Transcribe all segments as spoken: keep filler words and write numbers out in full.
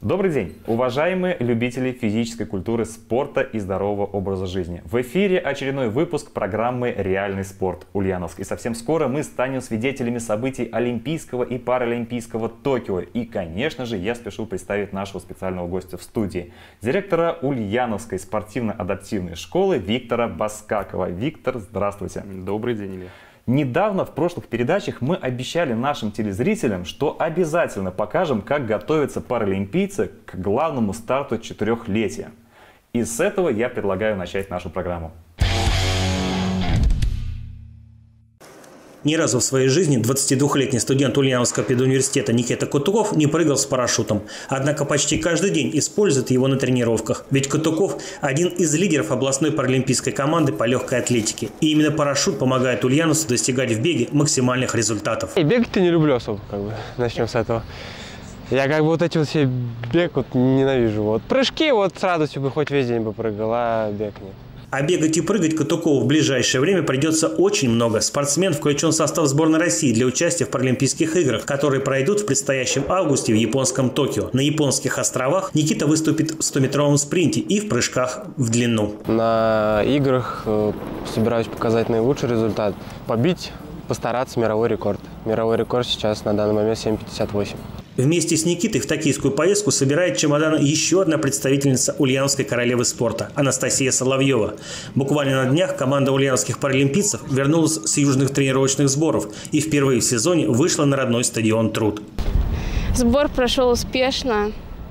Добрый день, уважаемые любители физической культуры, спорта и здорового образа жизни. В эфире очередной выпуск программы «Реальный спорт» Ульяновск. И совсем скоро мы станем свидетелями событий Олимпийского и Паралимпийского Токио. И, конечно же, я спешу представить нашего специального гостя в студии. Директора Ульяновской спортивно-адаптивной школы Виктора Баскакова. Виктор, здравствуйте. Добрый день, Илья. Недавно в прошлых передачах мы обещали нашим телезрителям, что обязательно покажем, как готовятся паралимпийцы к главному старту четырехлетия. И с этого я предлагаю начать нашу программу. Ни разу в своей жизни двадцатидвухлетний студент Ульяновского педуниверситета Никита Кутуков не прыгал с парашютом. Однако почти каждый день использует его на тренировках. Ведь Кутуков – один из лидеров областной паралимпийской команды по легкой атлетике. И именно парашют помогает ульяновцу достигать в беге максимальных результатов. И бегать-то не люблю особо, как бы. Начнем с этого. Я как бы вот эти вот все бег вот ненавижу. Вот прыжки вот с радостью бы хоть весь день бы прыгал, а бег нет. А бегать и прыгать Кутукову в ближайшее время придется очень много. Спортсмен включен в состав сборной России для участия в Паралимпийских играх, которые пройдут в предстоящем августе в японском Токио. На японских островах Никита выступит в стометровом спринте и в прыжках в длину. На играх э, собираюсь показать наилучший результат. Побить, постараться мировой рекорд. Мировой рекорд сейчас на данный момент семь пятьдесят восемь. Вместе с Никитой в токийскую поездку собирает чемоданы еще одна представительница ульяновской королевы спорта – Анастасия Соловьева. Буквально на днях команда ульяновских паралимпийцев вернулась с южных тренировочных сборов и впервые в сезоне вышла на родной стадион «Труд». Сбор прошел успешно,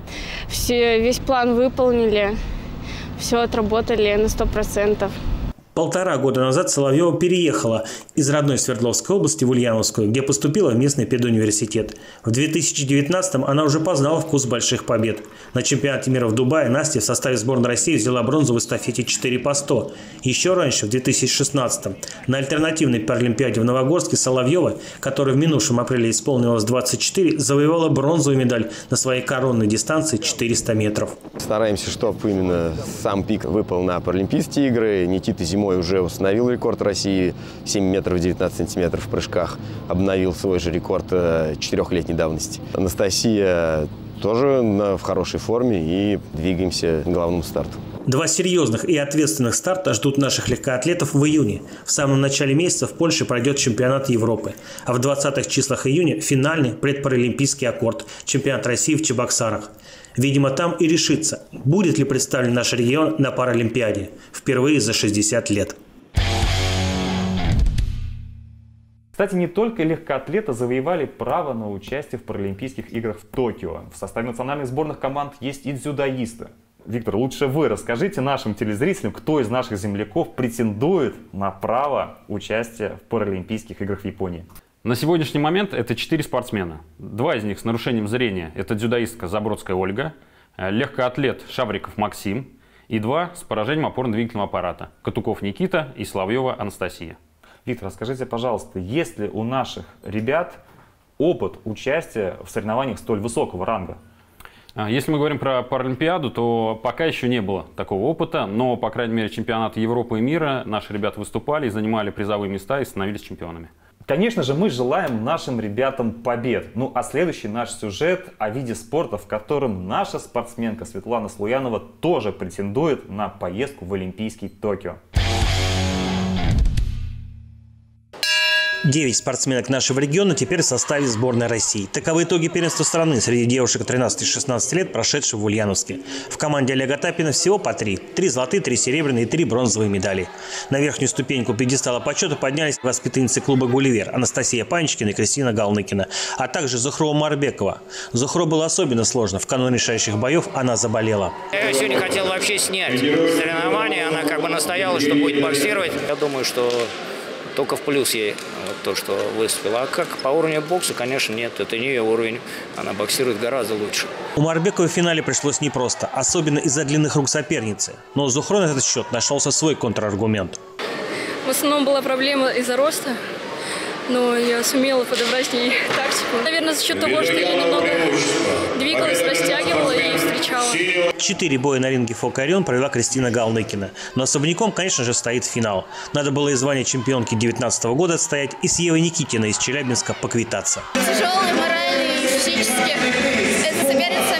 все, весь план выполнили, все отработали на сто процентов. Полтора года назад Соловьева переехала из родной Свердловской области в Ульяновскую, где поступила в местный педуниверситет. В две тысячи девятнадцатом она уже познала вкус больших побед. На чемпионате мира в Дубае Настя в составе сборной России взяла бронзу в эстафете четыре по сто. Еще раньше, в две тысячи шестнадцатом, на альтернативной паралимпиаде в Новогорске Соловьева, которая в минувшем апреле исполнилась двадцать четыре, завоевала бронзовую медаль на своей коронной дистанции четыреста метров. Стараемся, чтобы именно сам пик выпал на Паралимпийские игры. Никита зимой уже установил рекорд России семь метров девятнадцать сантиметров в прыжках. Обновил свой же рекорд четырехлетней давности. Анастасия тоже в хорошей форме и двигаемся к главному старту. Два серьезных и ответственных старта ждут наших легкоатлетов в июне. В самом начале месяца в Польше пройдет чемпионат Европы. А в двадцатых числах июня финальный предпаралимпийский аккорд – чемпионат России в Чебоксарах. Видимо, там и решится, будет ли представлен наш регион на Паралимпиаде. Впервые за шестьдесят лет. Кстати, не только легкоатлеты завоевали право на участие в Паралимпийских играх в Токио. В составе национальных сборных команд есть и дзюдоисты. Виктор, лучше вы расскажите нашим телезрителям, кто из наших земляков претендует на право участия в Паралимпийских играх в Японии. На сегодняшний момент это четыре спортсмена. Два из них с нарушением зрения. Это дзюдоистка Забродская Ольга, легкоатлет Шавриков Максим и два с поражением опорно-двигательного аппарата. Кутуков Никита и Соловьева Анастасия. Виктор, скажите, пожалуйста, есть ли у наших ребят опыт участия в соревнованиях столь высокого ранга? Если мы говорим про Паралимпиаду, то пока еще не было такого опыта, но, по крайней мере, чемпионаты Европы и мира наши ребята выступали, занимали призовые места и становились чемпионами. Конечно же, мы желаем нашим ребятам побед. Ну а следующий наш сюжет о виде спорта, в котором наша спортсменка Светлана Слуянова тоже претендует на поездку в Олимпийский Токио. Девять спортсменок нашего региона теперь в составе сборной России. Таковы итоги первенства страны среди девушек тринадцати-шестнадцати лет, прошедших в Ульяновске. В команде Олега Тапина всего по три. Три золотые, три серебряные и три бронзовые медали. На верхнюю ступеньку пьедестала почета поднялись воспитанницы клуба «Гулливер» Анастасия Панчкина и Кристина Галныкина, а также Зухро Умарбекова. Зухро было особенно сложно. В канун решающих боев она заболела. Я сегодня хотел вообще снять соревнования. Она как бы настояла, что будет боксировать. Я думаю, что только в плюс ей вот то, что выступила. А как по уровню бокса, конечно, нет. Это не ее уровень. Она боксирует гораздо лучше. Умарбековой в финале пришлось непросто, особенно из-за длинных рук соперницы. Но у Зухро на этот счет нашелся свой контраргумент. В основном была проблема из-за роста, но я сумела подобрать ей тактику. Наверное, за счет того, что я немного двигалась, растягивала и встречала. Четыре боя на ринге «Фок Орион» провела Кристина Галныкина. Но особняком, конечно же, стоит финал. Надо было и звание чемпионки две тысячи девятнадцатого года отстоять, и с Евой Никитиной из Челябинска поквитаться. Тяжелый морально и физически. Это соперница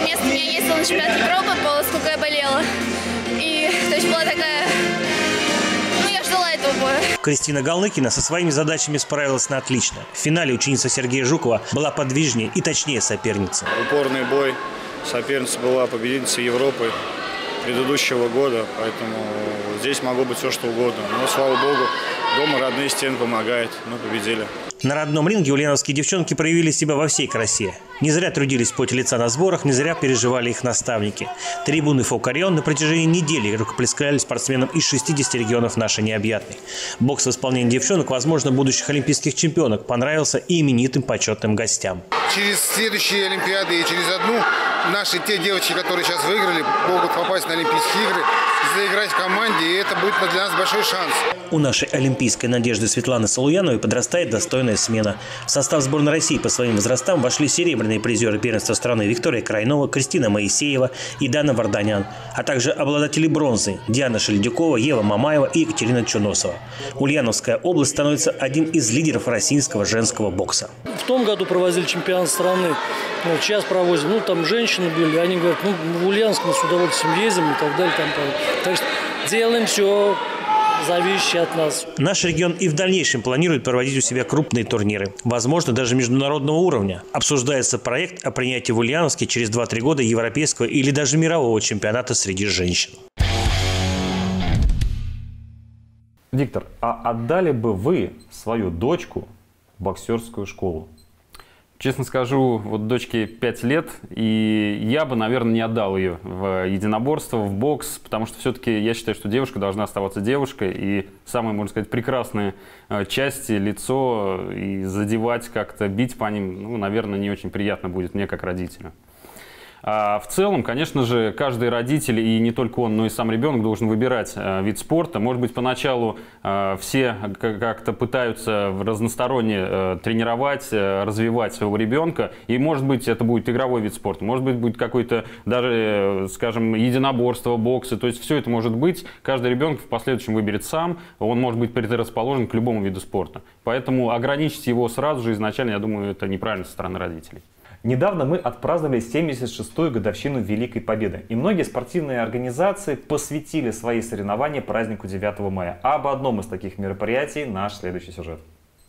наконец-то я ездила на чемпионат Европы, поскольку я болела. И, то есть, была такая... Ну, я ждала этого боя. Кристина Галныкина со своими задачами справилась на отлично. В финале ученица Сергея Жукова была подвижнее и точнее соперницы. Упорный бой. Соперница была победительницей Европы предыдущего года, поэтому здесь могло быть все, что угодно. Но, слава богу, дома родные стены помогают. Мы победили. На родном ринге ульяновские девчонки проявили себя во всей красе. Не зря трудились в поте лица на сборах, не зря переживали их наставники. Трибуны Фокарион на протяжении недели рукоплескали спортсменам из шестидесяти регионов нашей необъятной. Бокс в исполнении девчонок, возможно, будущих олимпийских чемпионок, понравился и именитым почетным гостям. Через следующие Олимпиады и через одну наши те девочки, которые сейчас выиграли, могут попасть на Олимпийские игры, заиграть в команде, и это будет для нас большой шанс. У нашей олимпийской надежды Светланы Салуяновой подрастает достойная смена. В состав сборной России по своим возрастам вошли серебряные призеры первенства страны Виктория Крайнова, Кристина Моисеева и Дана Варданян, а также обладатели бронзы Диана Шельдюкова, Ева Мамаева и Екатерина Чуносова. Ульяновская область становится один из лидеров российского женского бокса. В том году проводили чемпионат страны, ну, сейчас проводим, ну там женщины были, они говорят, ну в Ульяновск мы с удовольствием ездим и так далее. Там, так что делаем все зависящее от нас. Наш регион и в дальнейшем планирует проводить у себя крупные турниры, возможно, даже международного уровня. Обсуждается проект о принятии в Ульяновске через два-три года европейского или даже мирового чемпионата среди женщин. Виктор, а отдали бы вы свою дочку в боксерскую школу? Честно скажу, вот дочке пять лет, и я бы, наверное, не отдал ее в единоборство, в бокс, потому что все-таки я считаю, что девушка должна оставаться девушкой, и самые, можно сказать, прекрасные части, лицо, и задевать как-то, бить по ним, ну, наверное, не очень приятно будет мне как родителю. А в целом, конечно же, каждый родитель, и не только он, но и сам ребенок должен выбирать э, вид спорта. Может быть, поначалу э, все как-то пытаются разносторонне э, тренировать, э, развивать своего ребенка. И, может быть, это будет игровой вид спорта, может быть, будет какой-то даже, э, скажем, единоборство, боксы. То есть все это может быть. Каждый ребенок в последующем выберет сам. Он может быть предрасположен к любому виду спорта. Поэтому ограничить его сразу же изначально, я думаю, это неправильно со стороны родителей. Недавно мы отпраздновали семьдесят шестую годовщину Великой Победы, и многие спортивные организации посвятили свои соревнования празднику девятого мая. А об одном из таких мероприятий наш следующий сюжет.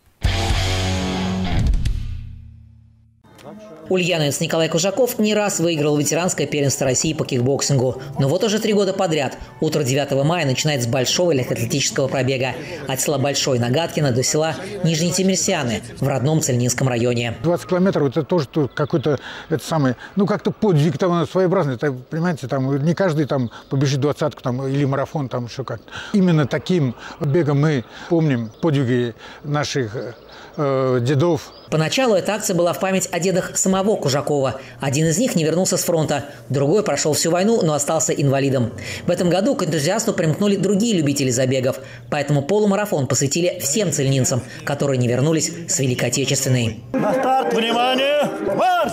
Ульяновец Николай Кужаков не раз выиграл ветеранское первенство России по кикбоксингу. Но вот уже три года подряд утро девятого мая начинает с большого легкоатлетического пробега. От села Большой Нагаткино до села Нижние Темирсяны в родном Цельнинском районе. двадцать километров – это тоже какой-то, это самый, ну как-то подвиг там своеобразный. Это, понимаете, там не каждый там побежит двадцатку там, или марафон там еще как-то. Именно таким бегом мы помним подвиги наших э, дедов. Поначалу эта акция была в память о дедах самого Кужакова. Один из них не вернулся с фронта, другой прошел всю войну, но остался инвалидом. В этом году к энтузиасту примкнули другие любители забегов. Поэтому полумарафон посвятили всем цельнинцам, которые не вернулись с Великой Отечественной. На старт, внимание, марш!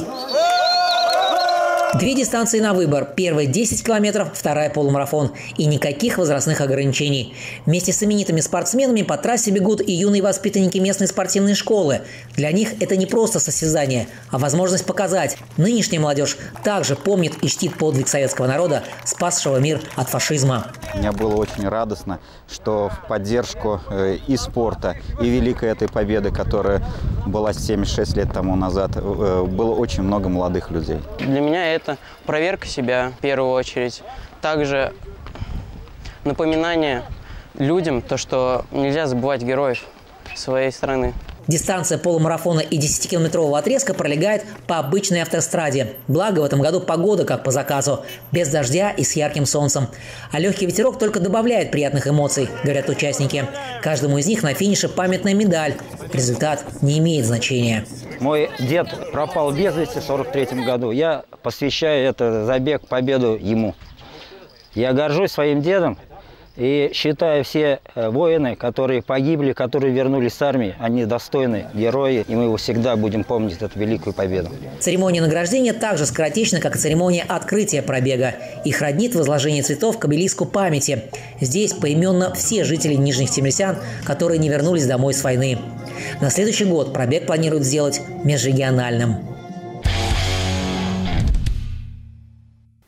Две дистанции на выбор. Первая – десять километров, вторая – полумарафон. И никаких возрастных ограничений. Вместе с именитыми спортсменами по трассе бегут и юные воспитанники местной спортивной школы. Для них это не просто состязание, а возможность показать. Нынешняя молодежь также помнит и чтит подвиг советского народа, спасшего мир от фашизма. Мне было очень радостно, что в поддержку и спорта, и великой этой победы, которая была семьдесят шесть лет тому назад, было очень много молодых людей. Для меня это Это проверка себя в первую очередь. Также напоминание людям, то, что нельзя забывать героев своей страны. Дистанция полумарафона и десятикилометрового отрезка пролегает по обычной автостраде. Благо, в этом году погода как по заказу. Без дождя и с ярким солнцем. А легкий ветерок только добавляет приятных эмоций, говорят участники. Каждому из них на финише памятная медаль. Результат не имеет значения. Мой дед пропал без вести в сорок третьем году. Я посвящаю этот забег, победу ему. Я горжусь своим дедом. И считаю, все воины, которые погибли, которые вернулись с армии, они достойны герои, и мы его всегда будем помнить, эту великую победу. Церемония награждения также скоротечна, как и церемония открытия пробега. Их роднит возложение цветов к обелиску памяти. Здесь поименно все жители Нижних Темирсян, которые не вернулись домой с войны. На следующий год пробег планируют сделать межрегиональным.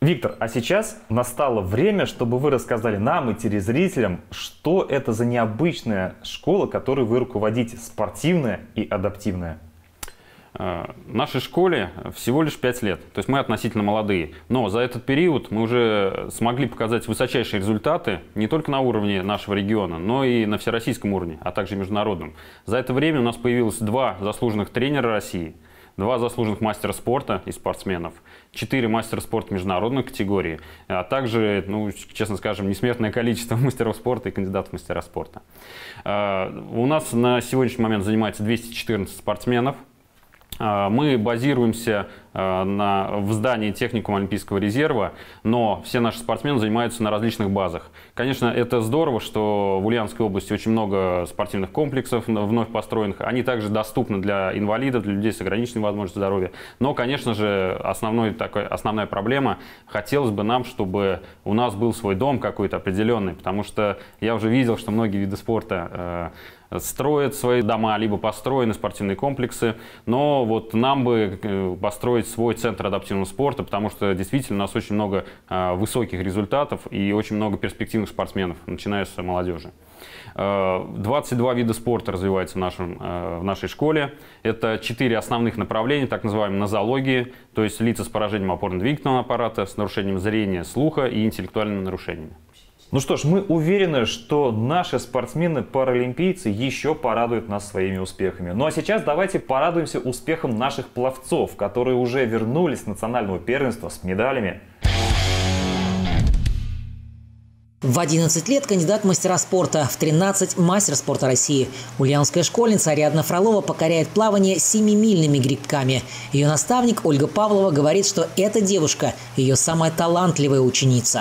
Виктор, а сейчас настало время, чтобы вы рассказали нам и телезрителям, что это за необычная школа, которой вы руководите, спортивная и адаптивная. Нашей школе всего лишь пять лет, то есть мы относительно молодые. Но за этот период мы уже смогли показать высочайшие результаты не только на уровне нашего региона, но и на всероссийском уровне, а также международном. За это время у нас появилось два заслуженных тренера России, два заслуженных мастера спорта и спортсменов, четыре мастера спорта международной категории, а также, ну, честно скажем, несметное количество мастеров спорта и кандидатов в мастера спорта. У нас на сегодняшний момент занимается двести четырнадцать спортсменов. Мы базируемся на, в здании техникума Олимпийского резерва, но все наши спортсмены занимаются на различных базах. Конечно, это здорово, что в Ульяновской области очень много спортивных комплексов вновь построенных. Они также доступны для инвалидов, для людей с ограниченной возможностью здоровья. Но, конечно же, основной, такой, основная проблема, хотелось бы нам, чтобы у нас был свой дом какой-то определенный, потому что я уже видел, что многие виды спорта э, строят свои дома, либо построены спортивные комплексы, но вот нам бы построить свой центр адаптивного спорта, потому что действительно у нас очень много э, высоких результатов и очень много перспективных спортсменов, начиная с молодежи. двадцать два вида спорта развивается в, нашем, в нашей школе. Это четыре основных направления, так называемые нозологии, то есть лица с поражением опорно-двигательного аппарата, с нарушением зрения, слуха и интеллектуальными нарушениями. Ну что ж, мы уверены, что наши спортсмены-паралимпийцы еще порадуют нас своими успехами. Ну а сейчас давайте порадуемся успехом наших пловцов, которые уже вернулись с национального первенства с медалями. В одиннадцать лет кандидат в мастера спорта, в тринадцать – мастер спорта России. Ульяновская школьница Ариадна Фролова покоряет плавание семимильными грибками. Ее наставник Ольга Павлова говорит, что эта девушка – ее самая талантливая ученица.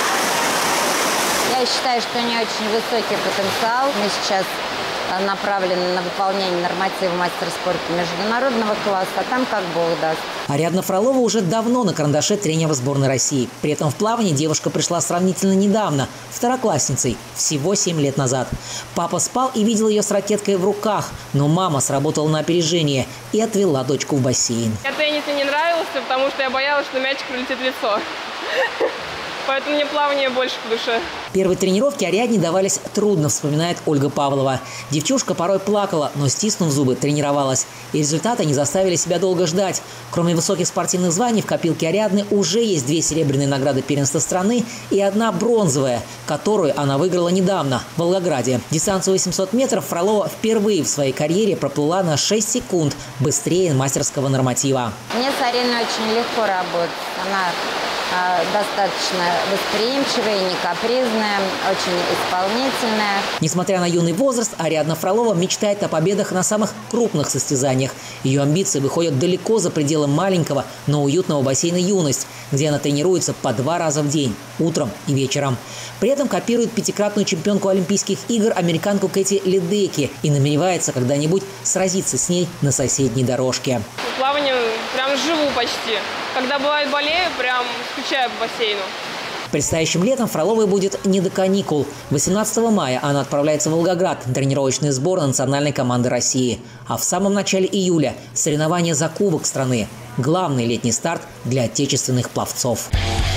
Я считаю, что у нее очень высокий потенциал. Мы сейчас направлены на выполнение норматива мастера спорта международного класса, а там как Бог даст. Ариадна Фролова уже давно на карандаше тренера сборной России. При этом в плавание девушка пришла сравнительно недавно, второклассницей, всего семь лет назад. Папа спал и видел ее с ракеткой в руках, но мама сработала на опережение и отвела дочку в бассейн. Я теннис мне не нравился, потому что я боялась, что мячик прилетит в лицо. Поэтому мне плавание больше по душе. Первые тренировки Ариадне давались трудно, вспоминает Ольга Павлова. Девчушка порой плакала, но, стиснув зубы, тренировалась. И результаты не заставили себя долго ждать. Кроме высоких спортивных званий, в копилке Ариадны уже есть две серебряные награды первенства страны и одна бронзовая, которую она выиграла недавно, в Волгограде. Дистанцию восемьсот метров Фролова впервые в своей карьере проплыла на шесть секунд быстрее мастерского норматива. Мне с Ариной очень легко работать. Она достаточно восприимчивая, не капризная, очень исполнительная. Несмотря на юный возраст, Ариадна Фролова мечтает о победах на самых крупных состязаниях. Ее амбиции выходят далеко за пределы маленького, но уютного бассейна «Юность», где она тренируется по два раза в день, утром и вечером. При этом копирует пятикратную чемпионку Олимпийских игр американку Кэти Ледеки и намеревается когда-нибудь сразиться с ней на соседней дорожке. Плавание прям живу почти. Когда бывает болею, прям скучаю по бассейну. Предстоящим летом Фроловой будет не до каникул. восемнадцатого мая она отправляется в Волгоград, тренировочный сбор национальной команды России. А в самом начале июля – соревнования за Кубок страны. Главный летний старт для отечественных пловцов.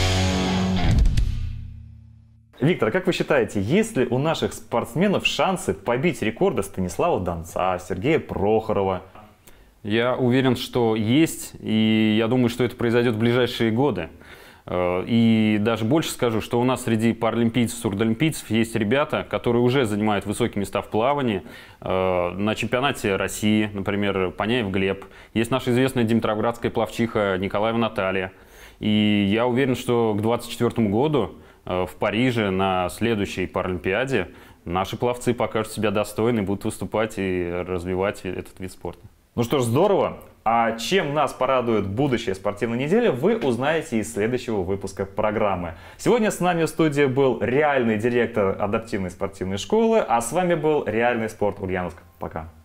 Виктор, как вы считаете, есть ли у наших спортсменов шансы побить рекорды Станислава Донца, Сергея Прохорова? Я уверен, что есть, и я думаю, что это произойдет в ближайшие годы. И даже больше скажу, что у нас среди паралимпийцев, сурдоолимпийцев есть ребята, которые уже занимают высокие места в плавании. На чемпионате России, например, Паняев Глеб. Есть наша известная димитровградская пловчиха Николаева Наталья. И я уверен, что к двадцать четвёртому году в Париже на следующей Паралимпиаде наши пловцы покажут себя достойны, будут выступать и развивать этот вид спорта. Ну что ж, здорово. А чем нас порадует будущая спортивная неделя, вы узнаете из следующего выпуска программы. Сегодня с нами в студии был реальный директор адаптивной спортивной школы, а с вами был Реальный спорт Ульяновск. Пока.